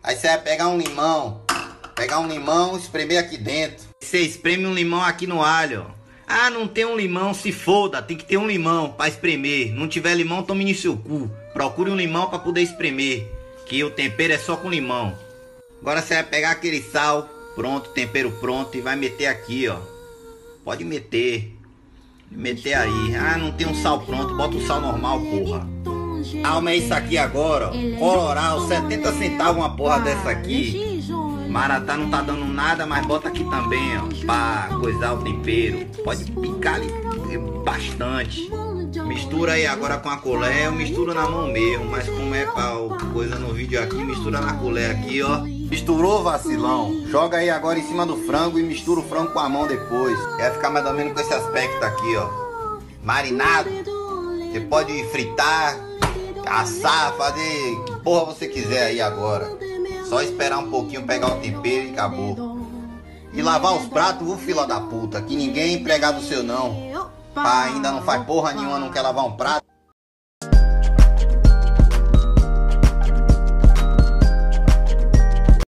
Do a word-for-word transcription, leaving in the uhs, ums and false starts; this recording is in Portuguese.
Aí você vai pegar um limão. Pegar um limão e espremer aqui dentro. Você espreme um limão aqui no alho, ó. Ah, não tem um limão, se foda. Tem que ter um limão pra espremer. Não tiver limão, tome no seu cu. Procure um limão pra poder espremer. Que o tempero é só com limão. Agora você vai pegar aquele sal. Pronto, tempero pronto. E vai meter aqui, ó. Pode meter. Meter aí. Ah, não tem um sal pronto. Bota o sal normal, porra. Alma é isso aqui agora, ó. Coloral, setenta centavos uma porra dessa aqui. Maratá não tá dando nada, mas bota aqui também, ó. Pra coisar o tempero. Pode picar ali bastante. Mistura aí agora com a colher. Eu misturo na mão mesmo. Mas como é pra coisa no vídeo aqui, mistura na colher aqui, ó. Misturou, vacilão? Joga aí agora em cima do frango e mistura o frango com a mão depois. Vai ficar mais ou menos com esse aspecto aqui, ó. Marinado. Você pode fritar, assar, fazer o que porra você quiser aí agora. Só esperar um pouquinho, pegar o tempero e acabou. E lavar os pratos, viu, fila da puta? Que ninguém é empregado seu não. Pá, ainda não faz porra nenhuma, não quer lavar um prato.